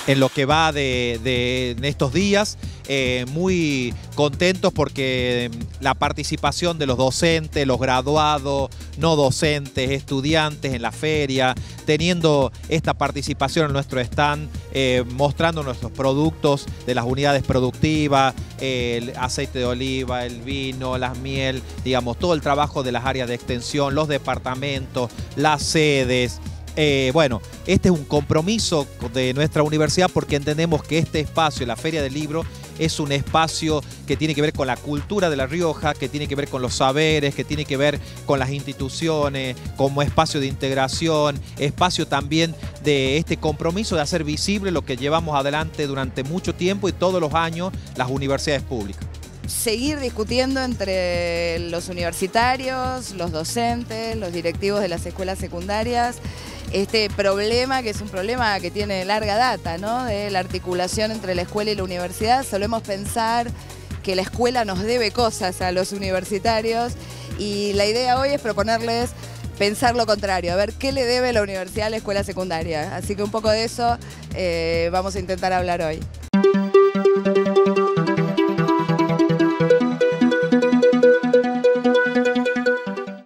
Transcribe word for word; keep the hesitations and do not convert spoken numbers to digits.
en lo que va de, de en estos días. Eh, muy contentos porque la participación de los docentes, los graduados, no docentes, estudiantes en la feria, teniendo esta participación en nuestro stand, eh, mostrando nuestros productos de las unidades productivas, eh, el aceite de oliva, el vino, la miel, digamos, todo el trabajo de las áreas de extensión, los departamentos, las sedes. Eh, bueno, este es un compromiso de nuestra universidad porque entendemos que este espacio, la Feria del Libro, es un espacio que tiene que ver con la cultura de La Rioja, que tiene que ver con los saberes, que tiene que ver con las instituciones, como espacio de integración, espacio también de este compromiso de hacer visible lo que llevamos adelante durante mucho tiempo y todos los años las universidades públicas. Seguir discutiendo entre los universitarios, los docentes, los directivos de las escuelas secundarias, este problema que es un problema que tiene larga data, ¿no? De la articulación entre la escuela y la universidad. Solemos pensar que la escuela nos debe cosas a los universitarios y la idea hoy es proponerles pensar lo contrario, a ver qué le debe la universidad a la escuela secundaria. Así que un poco de eso eh, vamos a intentar hablar hoy.